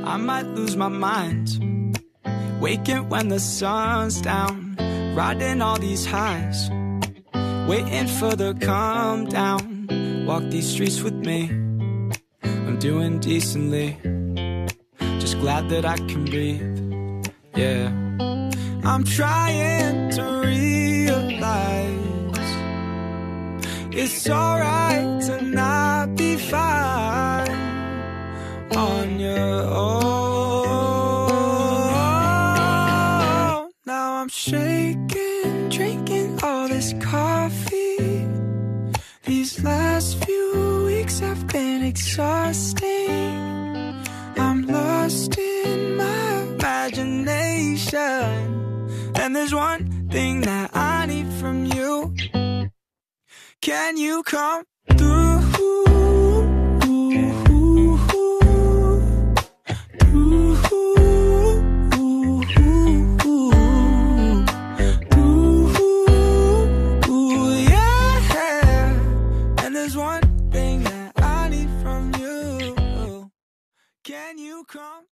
I might lose my mind. Waking when the sun's down, riding all these highs, waiting for the calm down. Walk these streets with me, I'm doing decently, just glad that I can breathe. Yeah, I'm trying to realize it's alright to not be fine on your own. Now I'm shaking, drinking all this coffee. These last few weeks have been exhausting. I'm lost in my imagination, and there's one thing that I need from you. Can you come through? One thing that I need from you. Can you come?